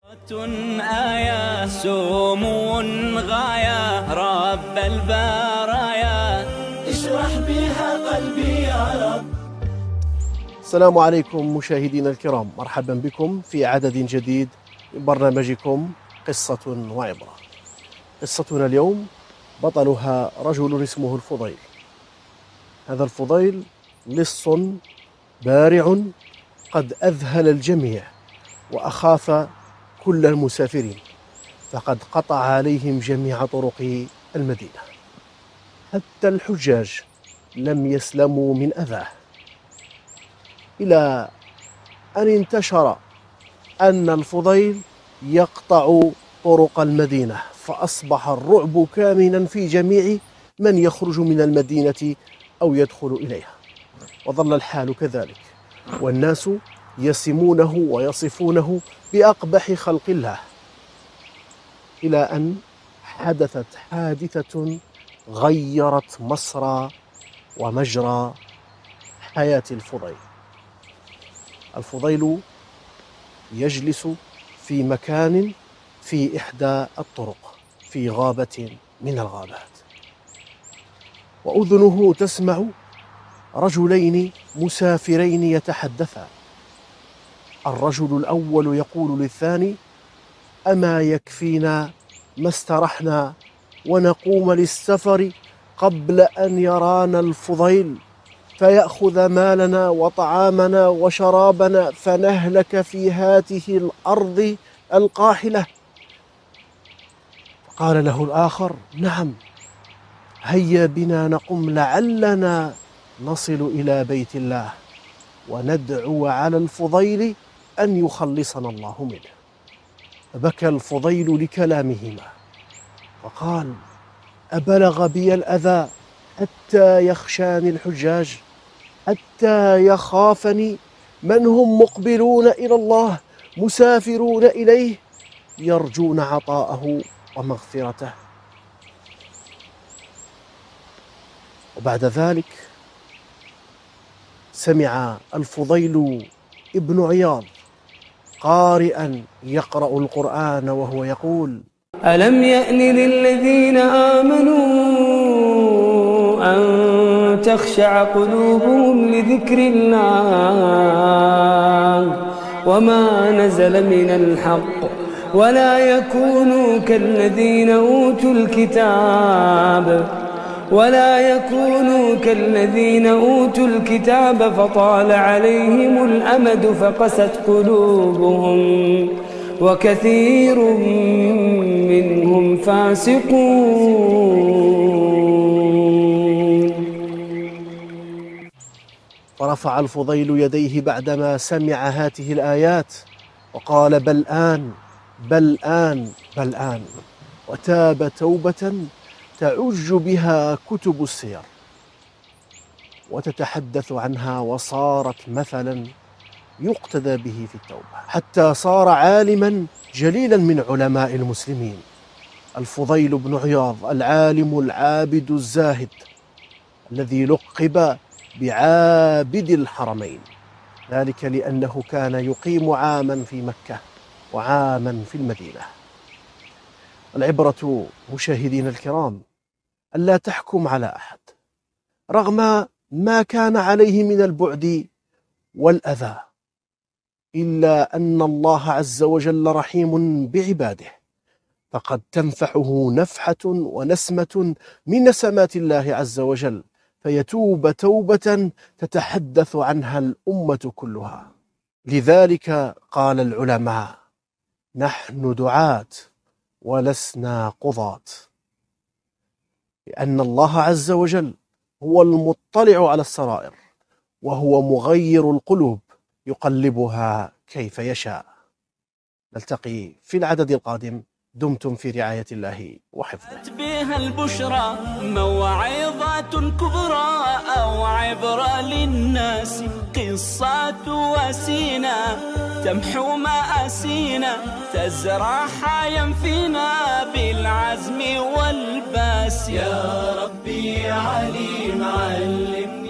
آية سمو غاية رب البرايا اشرح بها قلبي يا رب. السلام عليكم مشاهدينا الكرام، مرحبا بكم في عدد جديد من برنامجكم قصة وعبرة. قصتنا اليوم بطلها رجل اسمه الفضيل. هذا الفضيل لص بارع قد أذهل الجميع وأخاف كل المسافرين، فقد قطع عليهم جميع طرق المدينة، حتى الحجاج لم يسلموا من أذاه، إلى أن انتشر أن الفضيل يقطع طرق المدينة، فأصبح الرعب كامنا في جميع من يخرج من المدينة أو يدخل إليها. وظل الحال كذلك، والناس يسمونه ويصفونه بأقبح خلق الله، إلى أن حدثت حادثة غيرت مسرى ومجرى حياة الفضيل. الفضيل يجلس في مكان في إحدى الطرق في غابة من الغابات، وأذنه تسمع رجلين مسافرين يتحدثان. الرجل الأول يقول للثاني: أما يكفينا ما استرحنا ونقوم للسفر قبل أن يرانا الفضيل فيأخذ مالنا وطعامنا وشرابنا فنهلك في هذه الأرض القاحلة؟ قال له الآخر: نعم، هيا بنا نقم لعلنا نصل إلى بيت الله وندعو على الفضيل أن يخلصنا الله منه. فبكى الفضيل لكلامهما وقال: أبلغ بي الأذى حتى يخشاني الحجاج، حتى يخافني من هم مقبلون إلى الله مسافرون إليه يرجون عطاءه ومغفرته. وبعد ذلك سمع الفضيل ابن عياض قارئا يقرأ القرآن وهو يقول: ألم يأن للذين آمنوا أن تخشع قلوبهم لذكر الله وما نزل من الحق ولا يكونوا كالذين أوتوا الكتاب فطال عليهم الأمد فقست قلوبهم وكثير منهم فاسقون. فرفع الفضيل يديه بعدما سمع هذه الآيات وقال: بل آن بل آن بل آن، وتاب توبة تعج بها كتب السير وتتحدث عنها، وصارت مثلا يقتدى به في التوبة، حتى صار عالما جليلا من علماء المسلمين. الفضيل بن عياض العالم العابد الزاهد الذي لقب بعابد الحرمين، ذلك لأنه كان يقيم عاما في مكة وعاما في المدينة. العبرة مشاهدين الكرام ألا تحكم على أحد رغم ما كان عليه من البعد والأذى، إلا أن الله عز وجل رحيم بعباده، فقد تنفعه نفحة ونسمة من نسمات الله عز وجل فيتوب توبة تتحدث عنها الأمة كلها. لذلك قال العلماء: نحن دعاة ولسنا قضاة، لأن الله عز وجل هو المطلع على السرائر، وهو مغير القلوب يقلبها كيف يشاء. نلتقي في العدد القادم، دمتم في رعاية الله وحفظه. بها البشرى موعظة كبرى أو عبرة للناس، قصة وسينا تمحو مآسينا، تزرع حيا فينا بالعزم والباس. يا ربي يا عليم علمني